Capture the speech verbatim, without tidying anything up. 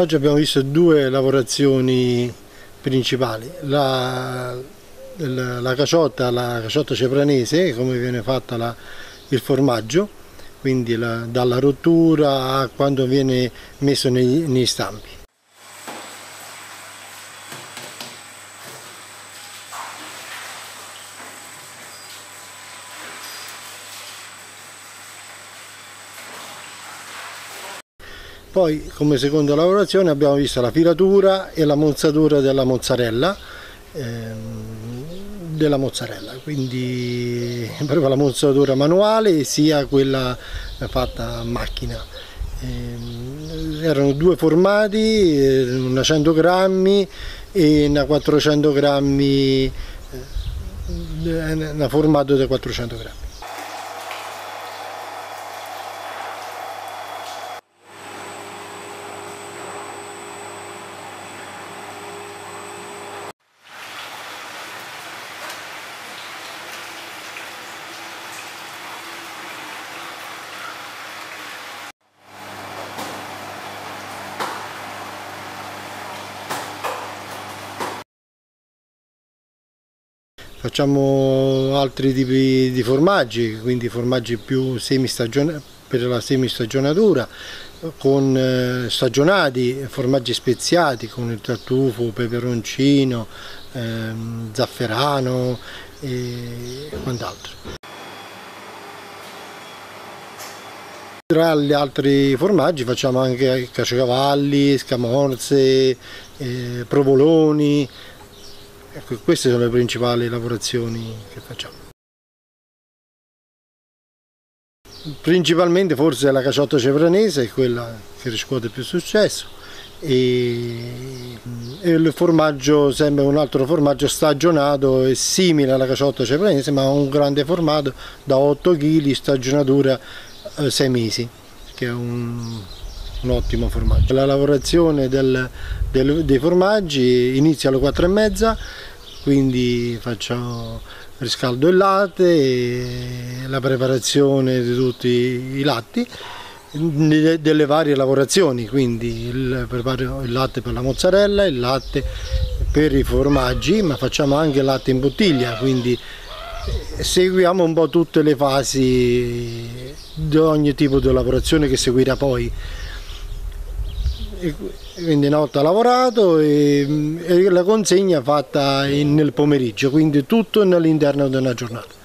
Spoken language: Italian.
Oggi abbiamo visto due lavorazioni principali, la, la, la caciotta, la caciotta cepranese, come viene fatta la, il formaggio, quindi la, dalla rottura a quando viene messo nei, nei stampi. Poi come seconda lavorazione abbiamo visto la filatura e la mozzatura della mozzarella, ehm, della mozzarella, quindi proprio la mozzatura manuale sia quella fatta a macchina. Ehm, erano due formati, una cento grammi e una quattrocento grammi, una formato da quattrocento grammi. Facciamo altri tipi di formaggi, quindi formaggi più semistagionati per la semistagionatura, con eh, stagionati, formaggi speziati con il tartufo, peperoncino, ehm, zafferano e quant'altro. Tra gli altri formaggi facciamo anche caciocavalli, scamorze, eh, provoloni. Ecco, queste sono le principali lavorazioni che facciamo. Principalmente forse la caciotta cepranese è quella che riscuote più successo e, e il formaggio sempre un altro formaggio stagionato, è simile alla caciotta cepranese ma ha un grande formato da otto chili, stagionatura eh, sei mesi, che è un, un ottimo formaggio. La lavorazione del, del, dei formaggi inizia alle quattro e mezza, quindi faccio riscaldo il latte e la preparazione di tutti i latti delle varie lavorazioni, quindi il, preparo il latte per la mozzarella, il latte per i formaggi, ma facciamo anche il latte in bottiglia, quindi seguiamo un po' tutte le fasi di ogni tipo di lavorazione che seguirà poi. E quindi una volta lavorato e, e la consegna fatta in, nel pomeriggio, quindi tutto nell'interno di una giornata.